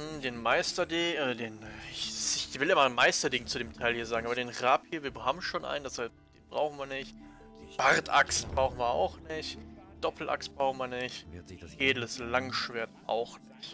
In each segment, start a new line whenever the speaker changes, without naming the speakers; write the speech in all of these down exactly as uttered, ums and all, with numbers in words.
Den Meisterding, äh, den, ich, ich will immer ein Meisterding zu dem Teil hier sagen, aber den Rapier, wir haben schon einen, deshalb den brauchen wir nicht. Bartaxt brauchen wir auch nicht. Doppelaxt brauchen wir nicht. Edles Langschwert auch nicht.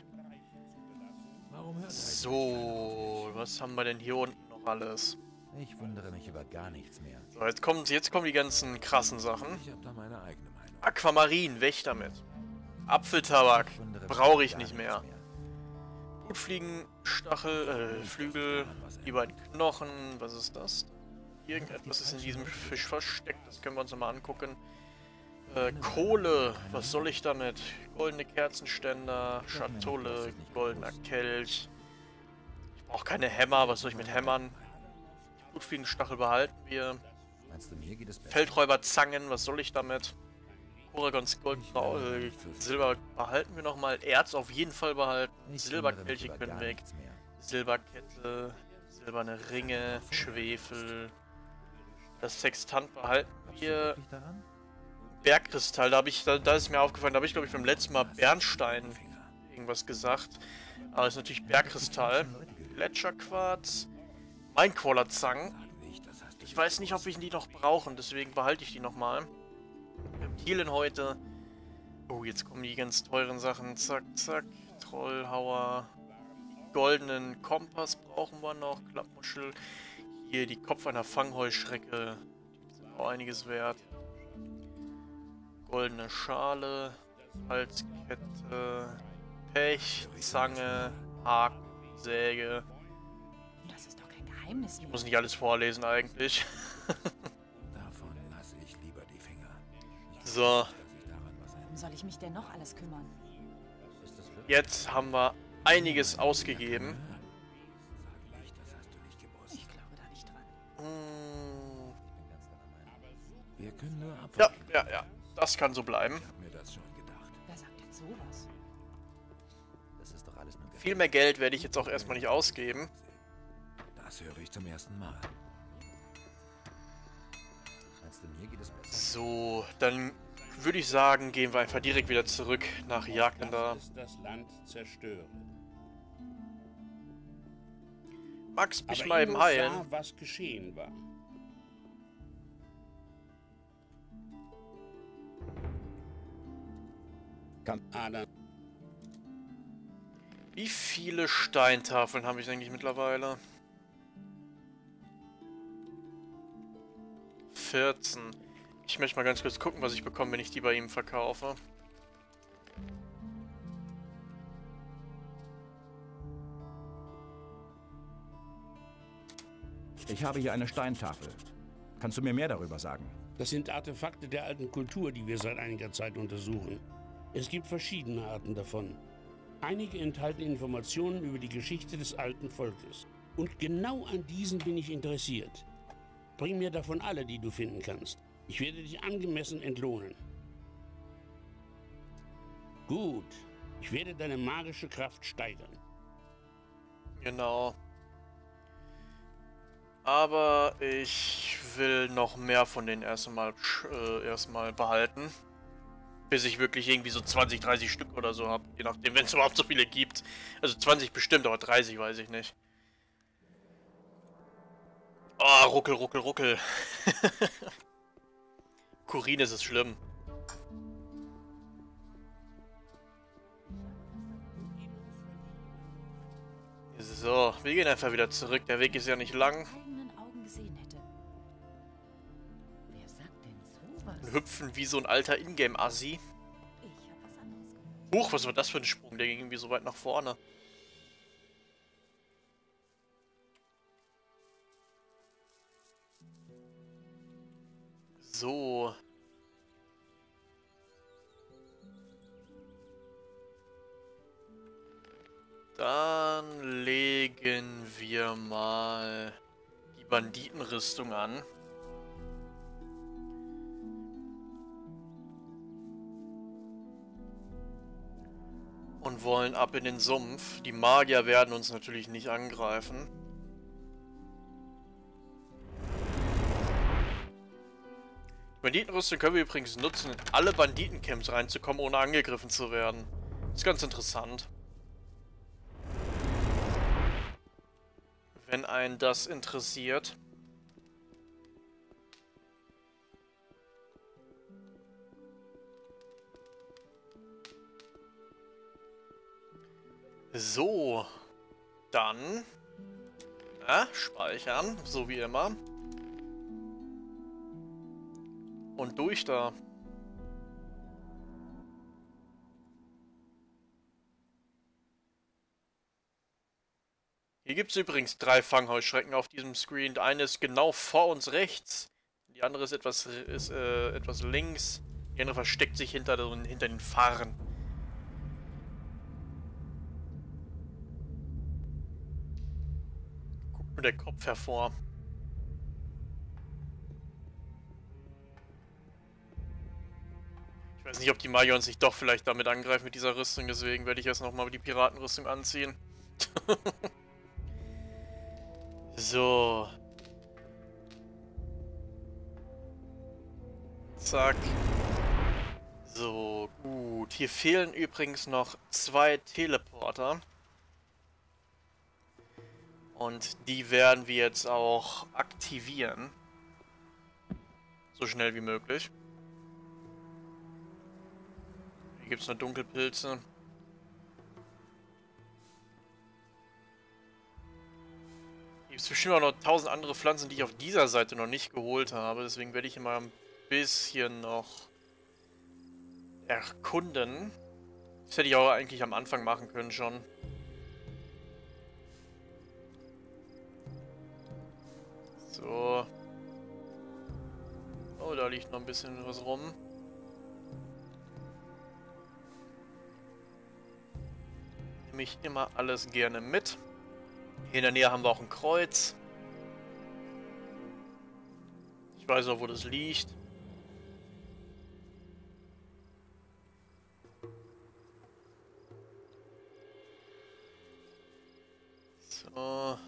So, was haben wir denn hier unten noch alles?
Ich wundere mich über gar nichts mehr.
So, jetzt kommen, jetzt kommen die ganzen krassen Sachen.
Ich habe da meine eigene Meinung.
Aquamarin, weg damit. Apfeltabak, brauche ich nicht mehr. Blutfliegenstachel, äh, Flügel, die beiden Knochen, was ist das? Irgendetwas ist in diesem Fisch versteckt, das können wir uns nochmal angucken. Äh, Kohle, was soll ich damit? Goldene Kerzenständer, Schatulle, goldener Kelch. Ich brauche keine Hämmer, was soll ich mit Hämmern? Blutfliegenstachel behalten wir. Feldräuberzangen, was soll ich damit? Koragons Gold, äh, Silber behalten wir nochmal. Erz auf jeden Fall behalten. Silberkelche können weg. Silberkette, silberne Ringe, Schwefel. Das Sextant behalten wir. Bergkristall, da habe ich, da, da ist mir aufgefallen, da habe ich glaube ich beim letzten Mal Bernstein irgendwas gesagt. Aber es ist natürlich Bergkristall. Gletscherquarz. Minecrawler-Zangen. Ich weiß nicht, ob wir die noch brauchen, deswegen behalte ich die nochmal. Reptilien heute. Oh, jetzt kommen die ganz teuren Sachen. Zack, zack. Trollhauer. Goldenen Kompass brauchen wir noch. Klappmuschel. Hier die Kopf einer Fangheuschrecke. Die sind auch einiges wert. Goldene Schale. Halskette. Pech. Zange. Haken. Säge.
Das ist doch kein Geheimnis.
Ich muss nicht alles vorlesen eigentlich.
Davon lasse ich lieber die Finger.
So.
Warum soll ich mich denn noch alles kümmern?
Jetzt haben wir einiges ausgegeben.
Ich glaube da nicht dran.
Hm.
Wir können nur
Ja, ja, ja. Das kann so bleiben.
mir das schon gedacht.
Wer sagt denn sowas?
Das ist doch alles nur
Viel mehr Geld werde ich jetzt auch erstmal nicht ausgeben.
Das höre ich zum ersten Mal. Meinst du, mir geht es besser?
So, dann würde ich sagen, gehen wir einfach direkt wieder zurück nach Jagdländer.
Das ist das Land zerstören.
Max, mich
Aber
mal eben
Ingo
heilen.
sah, was geschehen war.
Kann
Adam,
Wie viele Steintafeln habe ich eigentlich mittlerweile? vierzehn. Ich möchte mal ganz kurz gucken, was ich bekomme, wenn ich die bei ihm verkaufe.
Ich habe hier eine Steintafel. Kannst du mir mehr darüber sagen?
das sind Artefakte der alten Kultur, die wir seit einiger Zeit untersuchen. Es gibt verschiedene Arten davon. Einige enthalten Informationen über die Geschichte des alten Volkes. Und genau an diesen bin ich interessiert. Bring mir davon alle, die du finden kannst. Ich werde dich angemessen entlohnen. Gut. Ich werde deine magische Kraft steigern.
Genau. Aber ich will noch mehr von denen erstmal äh, erstmal behalten. Bis ich wirklich irgendwie so zwanzig, dreißig Stück oder so habe. Je nachdem, wenn es überhaupt so viele gibt. Also zwanzig bestimmt, aber dreißig weiß ich nicht. Oh, ruckel, ruckel, ruckel. Kurin ist es schlimm. So, wir gehen einfach wieder zurück. Der Weg ist ja nicht lang.
Eigenen Augen gesehen hätte. Wer sagt denn sowas?
Wir hüpfen wie so ein alter Ingame-Assi.
Ich hab was anderes gehört.
Huch, was war das für ein Sprung? Der ging irgendwie so weit nach vorne. So. Dann legen wir mal die Banditenrüstung an. Und wollen ab in den Sumpf. Die Magier werden uns natürlich nicht angreifen. Die Banditenrüstung können wir übrigens nutzen, in alle Banditencamps reinzukommen, ohne angegriffen zu werden. Ist ganz interessant. einen das interessiert. So, dann ja, speichern, so wie immer. Und durch da. Hier gibt es übrigens drei Fangheuschrecken auf diesem Screen. Eine ist genau vor uns rechts. Die andere ist etwas, ist, äh, etwas links. Die andere versteckt sich hinter den, hinter den Farren. Guckt nur der Kopf hervor. Ich weiß nicht, ob die Majons sich doch vielleicht damit angreifen mit dieser Rüstung. Deswegen werde ich erst nochmal die Piratenrüstung anziehen. So. Zack. So, gut. Hier fehlen übrigens noch zwei Teleporter. Und die werden wir jetzt auch aktivieren. So schnell wie möglich. Hier gibt es noch Dunkelpilze. Hier gibt es bestimmt auch noch tausend andere Pflanzen, die ich auf dieser Seite noch nicht geholt habe. Deswegen werde ich immer ein bisschen noch erkunden. Das hätte ich auch eigentlich am Anfang machen können schon. So. Oh, da liegt noch ein bisschen was rum. Nehme ich immer alles gerne mit. Hier in der Nähe haben wir auch ein Kreuz. Ich weiß auch, wo das liegt. So.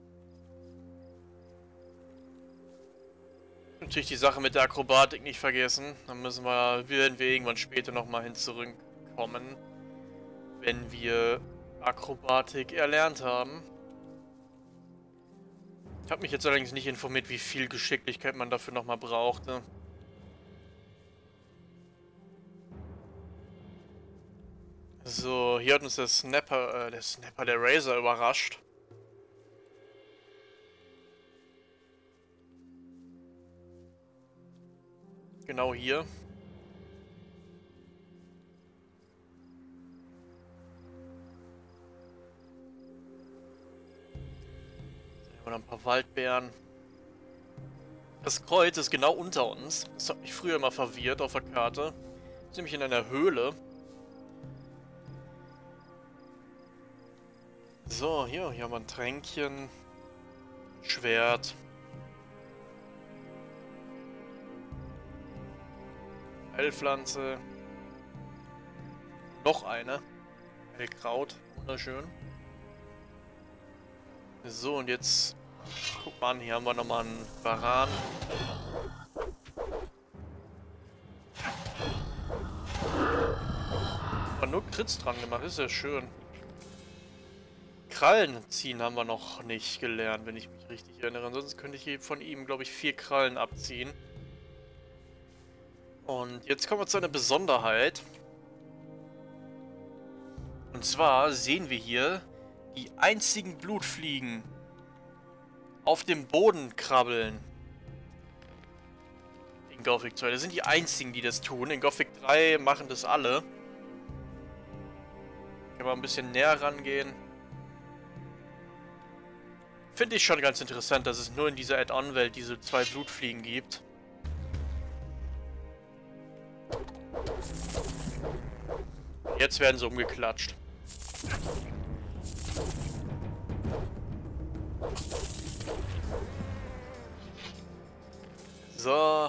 Natürlich die Sache mit der Akrobatik nicht vergessen. Dann müssen wir, werden wir irgendwann später nochmal hin zurückkommen, wenn wir Akrobatik erlernt haben. Ich habe mich jetzt allerdings nicht informiert, wie viel Geschicklichkeit man dafür nochmal brauchte. So, hier hat uns der Snapper, äh, der Snapper, der Razor überrascht. Genau hier. Oder ein paar Waldbeeren. Das Kreuz ist genau unter uns. Das hat mich früher immer verwirrt auf der Karte. Das ist nämlich in einer Höhle. So, hier, hier haben wir ein Tränkchen. Schwert. Heilpflanze. Noch eine. Heilkraut. Wunderschön. So, und jetzt guck mal an, hier haben wir nochmal einen Varan. Aber nur Crits dran gemacht, ist ja schön. Krallen ziehen haben wir noch nicht gelernt, wenn ich mich richtig erinnere. Ansonsten könnte ich von ihm, glaube ich, vier Krallen abziehen. Und jetzt kommen wir zu einer Besonderheit. Und zwar sehen wir hier die einzigen Blutfliegen auf dem Boden krabbeln. In Gothic zwei. Das sind die einzigen, die das tun. In Gothic drei machen das alle. Können wir ein bisschen näher rangehen. Finde ich schon ganz interessant, dass es nur in dieser Add-on-Welt diese zwei Blutfliegen gibt. Jetzt werden sie umgeklatscht. So.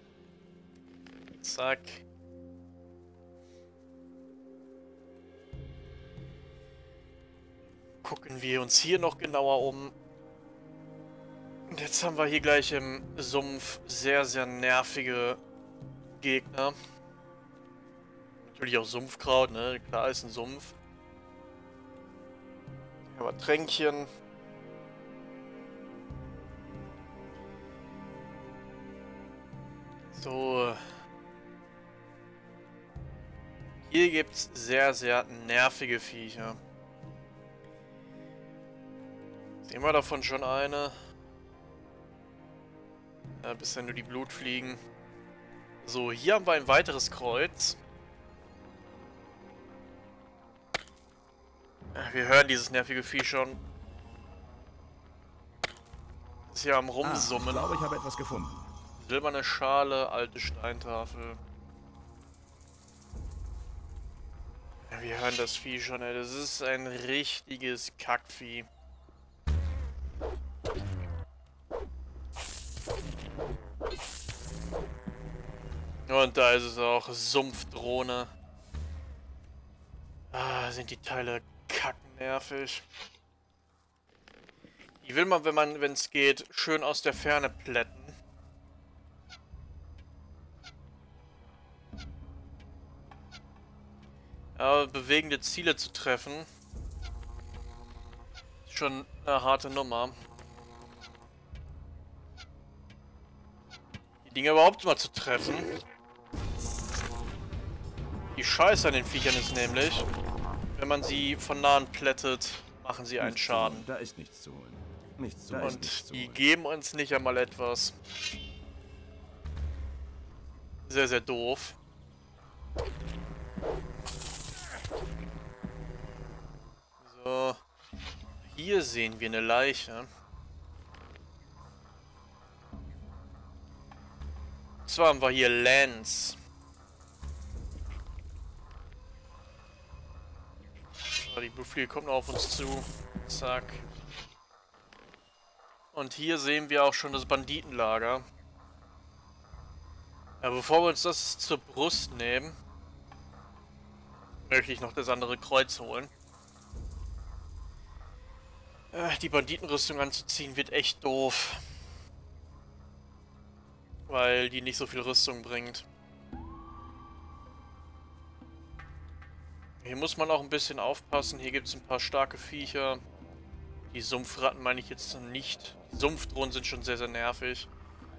Zack. Gucken wir uns hier noch genauer um. Und jetzt haben wir hier gleich im Sumpf sehr, sehr nervige Gegner. Natürlich auch Sumpfkraut, ne? Klar ist ein Sumpf. Hier haben wir Tränkchen. So. Hier gibt's sehr, sehr nervige Viecher. Sehen wir davon schon eine? Ja, bisher nur die Blutfliegen. So, hier haben wir ein weiteres Kreuz. Ja, wir hören dieses nervige Vieh schon. Ist hier am Rumsummen.
Ah, ich glaube, ich habe etwas gefunden.
Silberne Schale, alte Steintafel. Ja, wir hören das Vieh schon, ey. Das ist ein richtiges Kackvieh. Und da ist es auch. Sumpfdrohne. Ah, sind die Teile kacknervig. Die will man, wenn man, wenn es geht, schön aus der Ferne plätten. Aber bewegende Ziele zu treffen, ist schon eine harte Nummer. Die Dinger überhaupt mal zu treffen. Die Scheiße an den Viechern ist nämlich, wenn man sie von nahen plättet, machen sie einen Schaden.
Da ist nichts zu holen. Nichts zu holen.
Und die geben uns nicht einmal etwas. Sehr, sehr doof. So. Hier sehen wir eine Leiche. Und zwar haben wir hier Lance. So, die Blutfliege kommt noch auf uns zu. Zack. Und hier sehen wir auch schon das Banditenlager. Ja, bevor wir uns das zur Brust nehmen, möchte ich noch das andere Kreuz holen. Äh, die Banditenrüstung anzuziehen wird echt doof. Weil die nicht so viel Rüstung bringt. Hier muss man auch ein bisschen aufpassen. Hier gibt es ein paar starke Viecher. Die Sumpfratten meine ich jetzt nicht. Die Sumpfdrohnen sind schon sehr, sehr nervig.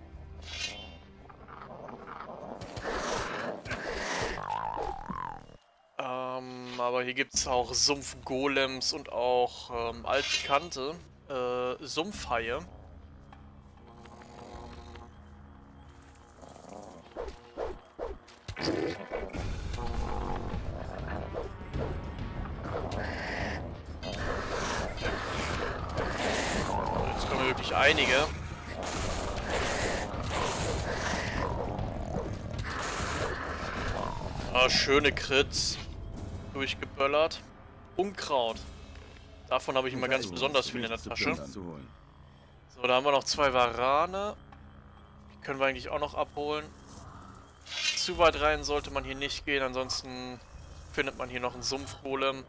Ähm, aber hier gibt es auch Sumpfgolems und auch ähm, altbekannte äh, Sumpfhaie. Jetzt kommen wirklich einige. Ah, schöne Crits. Durchgeböllert. Unkraut. Davon habe ich immer ganz besonders viel in der Tasche. So, da haben wir noch zwei Varane. Die können wir eigentlich auch noch abholen. Zu weit rein sollte man hier nicht gehen, ansonsten findet man hier noch einen Sumpfgolem.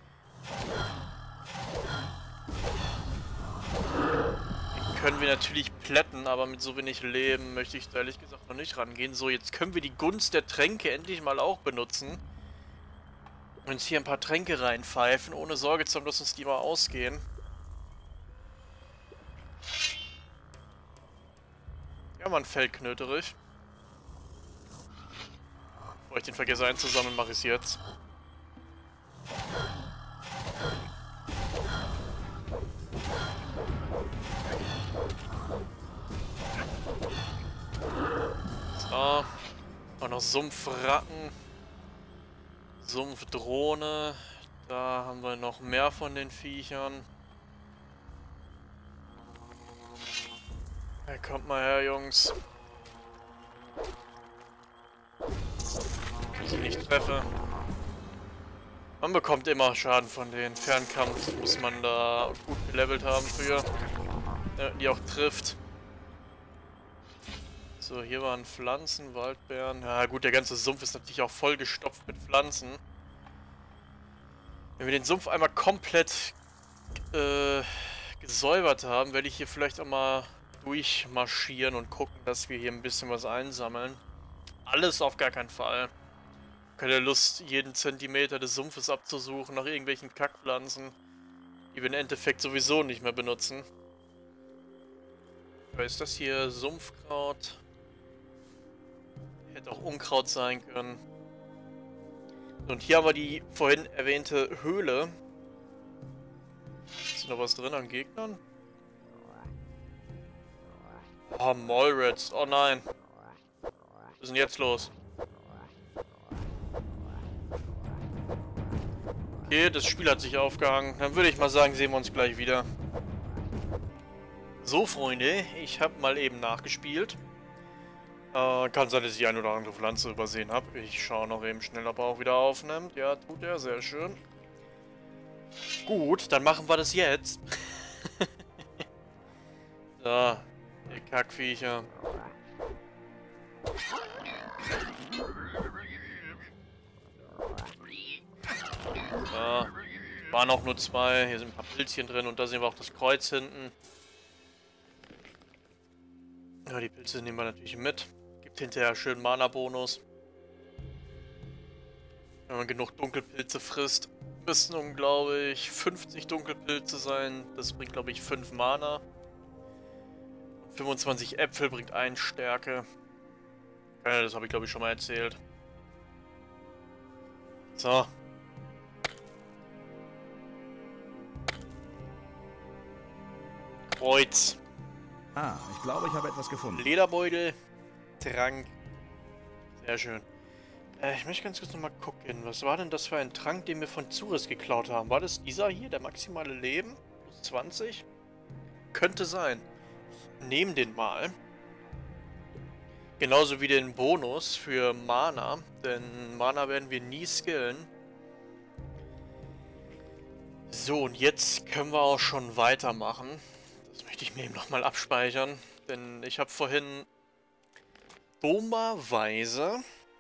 Den können wir natürlich plätten, aber mit so wenig Leben möchte ich da ehrlich gesagt noch nicht rangehen. So, jetzt können wir die Gunst der Tränke endlich mal auch benutzen. Und uns hier ein paar Tränke reinpfeifen, ohne Sorge zu haben, dass uns die mal ausgehen. Ja, man Feldknöterich. Bevor ich den vergesse einzusammeln, mache ich es jetzt. So. Auch noch Sumpfratten. Sumpfdrohne. Da haben wir noch mehr von den Viechern. Ja, kommt mal her, Jungs. Wenn ich nicht treffe. Man bekommt immer Schaden von den Fernkampf. Muss man da gut gelevelt haben für. Ja, die auch trifft. So, hier waren Pflanzen, Waldbeeren. Ja gut, der ganze Sumpf ist natürlich auch vollgestopft mit Pflanzen. Wenn wir den Sumpf einmal komplett äh, gesäubert haben, werde ich hier vielleicht auch mal durchmarschieren und gucken, dass wir hier ein bisschen was einsammeln. Alles auf gar keinen Fall. Keine Lust, jeden Zentimeter des Sumpfes abzusuchen nach irgendwelchen Kackpflanzen, die wir im Endeffekt sowieso nicht mehr benutzen. Was ist das hier? Sumpfkraut. Hätte auch Unkraut sein können. Und hier haben wir die vorhin erwähnte Höhle. Ist noch was drin an Gegnern? Oh, Mallrats. Oh nein. Was ist denn jetzt los? Okay, das Spiel hat sich aufgehangen. Dann würde ich mal sagen, sehen wir uns gleich wieder. So, Freunde, ich habe mal eben nachgespielt. Äh, kann sein, dass ich die eine oder andere Pflanze übersehen habe. Ich schaue noch eben schnell, ob er auch wieder aufnimmt. Ja, tut er. Sehr schön. Gut, dann machen wir das jetzt. So, ihr Kackviecher. So, waren auch nur zwei. Hier sind ein paar Pilzchen drin und da sehen wir auch das Kreuz hinten. Ja, die Pilze nehmen wir natürlich mit. Gibt hinterher schön Mana-Bonus. Wenn man genug Dunkelpilze frisst. Müssen um, glaube ich, fünfzig Dunkelpilze sein. Das bringt, glaube ich, fünf Mana. fünfundzwanzig Äpfel bringt eine Stärke. Ja, das habe ich, glaube ich, schon mal erzählt. So. Kreuz.
Ah, ich glaube, ich habe etwas gefunden.
Lederbeutel. Trank. Sehr schön. Äh, ich möchte ganz kurz nochmal gucken. Was war denn das für ein Trank, den wir von Zuris geklaut haben? War das dieser hier, der maximale Leben? Plus zwanzig? Könnte sein. Nehmen den mal. Genauso wie den Bonus für Mana. Denn Mana werden wir nie skillen. So, und jetzt können wir auch schon weitermachen. Das möchte ich mir eben nochmal abspeichern. Denn ich habe vorhin dummerweise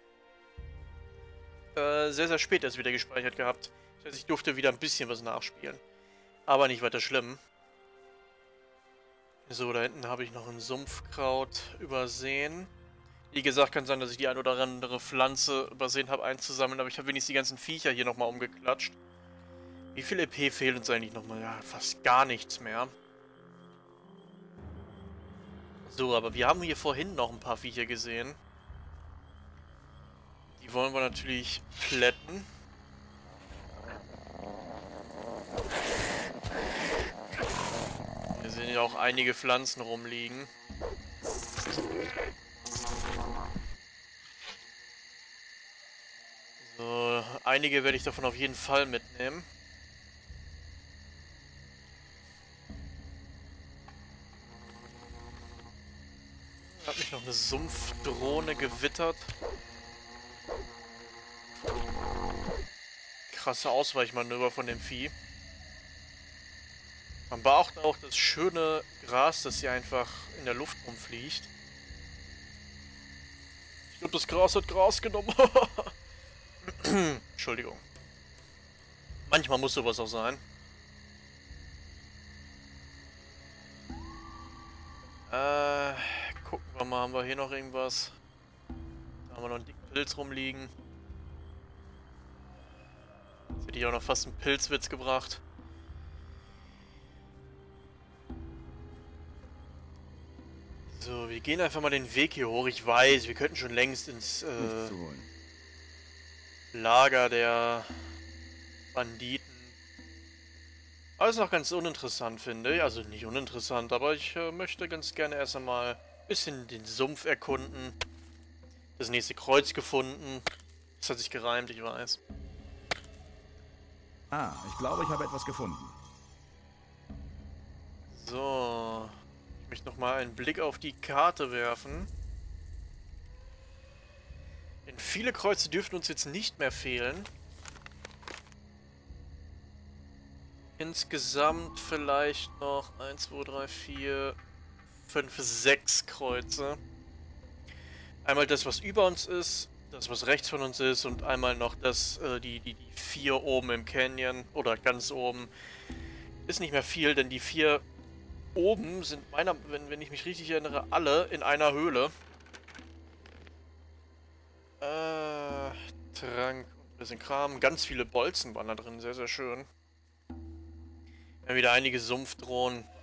äh, sehr, sehr spät erst wieder gespeichert gehabt. Das heißt, ich durfte wieder ein bisschen was nachspielen. Aber nicht weiter schlimm. So, da hinten habe ich noch ein Sumpfkraut übersehen. Wie gesagt, kann sein, dass ich die ein oder andere Pflanze übersehen habe einzusammeln, aber ich habe wenigstens die ganzen Viecher hier nochmal umgeklatscht. Wie viel E P fehlt uns eigentlich nochmal? Ja, fast gar nichts mehr. So, aber wir haben hier vorhin noch ein paar Viecher gesehen. Die wollen wir natürlich plätten. Hier sehen ja auch einige Pflanzen rumliegen. So, einige werde ich davon auf jeden Fall mitnehmen. Hat mich noch eine Sumpfdrohne gewittert. Krasse Ausweichmanöver von dem Vieh. Man beachtet auch das schöne Gras, das hier einfach in der Luft rumfliegt. Ich glaube, das Gras hat Gras genommen. Entschuldigung. Manchmal muss sowas auch sein. Äh, gucken wir mal, haben wir hier noch irgendwas? Da haben wir noch einen dicken Pilz rumliegen. Jetzt hätte ich auch noch fast einen Pilzwitz gebracht. So, wir gehen einfach mal den Weg hier hoch. Ich weiß, wir könnten schon längst ins äh, Lager der Banditen. Aber ist noch ganz uninteressant, finde ich. Also nicht uninteressant, aber ich äh, möchte ganz gerne erst einmal ein bisschen den Sumpf erkunden. Das nächste Kreuz gefunden. Das hat sich gereimt, ich weiß.
Ah, ich glaube, ich habe etwas gefunden.
So. Ich möchte nochmal einen Blick auf die Karte werfen. Denn viele Kreuze dürften uns jetzt nicht mehr fehlen. Insgesamt vielleicht noch eins, zwei, drei, vier, fünf, sechs Kreuze. Einmal das, was über uns ist, das, was rechts von uns ist und einmal noch das, äh, die, die, die vier oben im Canyon oder ganz oben. Ist nicht mehr viel, denn die vier oben sind meiner, wenn, wenn ich mich richtig erinnere, alle in einer Höhle. Äh, Trank, ein bisschen Kram, ganz viele Bolzen waren da drin, sehr, sehr schön. Ja, wieder einige Sumpfdrohnen.